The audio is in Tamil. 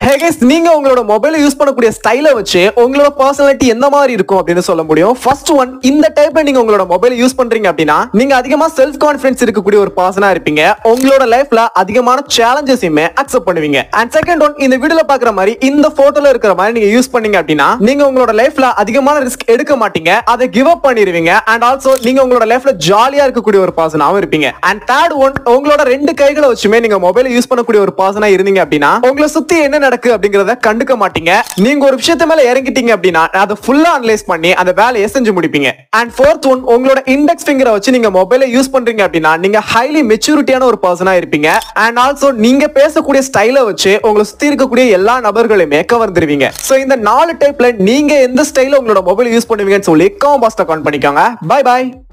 Hey guys, நீங்க உங்களோட மொபைலை யூஸ் பண்ணக்கூடிய ஸ்டைலை வச்சு உங்களோட பர்சனாலிட்டி எந்த மாதிரி இருக்கும் அப்படின்னு சொல்ல முடியும். ஃபர்ஸ்ட் ஒன், இந்த டைப்ல நீங்க உங்களோட மொபைலை யூஸ் பண்றீங்க அப்படின்னா நீங்க அதிகமா செல்ஃப் கான்ஃபிடன்ஸ் இருக்கக்கூடிய ஒரு பர்சனா இருப்பீங்க. உங்களோட லைஃப்ல அதிகமான சேலஞ்சஸையுமே அக்செப்ட் பண்ணுவீங்க. அண்ட் செகண்ட் ஒன், இந்த வீடியோல பாக்குற மாதிரி இந்த போட்டோல இருக்கிற மாதிரி நீங்க யூஸ் பண்ணீங்க அப்படின்னா நீங்க உங்களோட லைஃப்ல அதிகமான ரிஸ்க் எடுக்க மாட்டீங்க, அதை கிவ் அப் பண்ணிடுவீங்க. அண்ட் ஆல்சோ நீங்க உங்களோட லைஃப்ல ஜாலியா இருக்கக்கூடிய ஒரு பர்சனாவும் இருப்பீங்க. அண்ட் தேர்ட் ஒன், உங்களோட ரெண்டு கைகளை வச்சுமே நீங்க மொபைலை யூஸ் பண்ணக்கூடிய ஒரு பர்சனா இருந்தீங்க அப்படின்னா உங்களை சுத்தி என்ன அப்படிங்கறத கண்டுக்க மாட்டீங்க. நீங்க ஒரு விஷயத்து மேல இறங்கிட்டீங்க அப்படின்னா அதை ஃபுல்லா அனலைஸ் பண்ணி அந்த வேலையை செஞ்சு முடிப்பீங்க. அண்ட் ஃபோர்த் ஒன், உங்களோட இண்டெக்ஸ் ஃபிங்கரை வச்சு நீங்க மொபைலை யூஸ் பண்றீங்க அப்படின்னா நீங்க ஹைலி மெச்சூரிட்டியான ஒரு பர்சனா இருப்பீங்க. அண்ட் ஆல்சோ நீங்க பேசக்கூடிய ஸ்டைலை வச்சு உங்களை சுத்தி இருக்கக்கூடிய எல்லா நபர்களையுமே கவர்ந்துருவீங்க. சோ இந்த 4 டைப்ல நீங்க எந்த ஸ்டைல உங்களோட மொபைல் யூஸ் பண்ணுவீங்கன்னு சொல்லி காமெண்ட் பாக்ஸ்ல கமெண்ட் பண்ணிக்கோங்க. Bye by.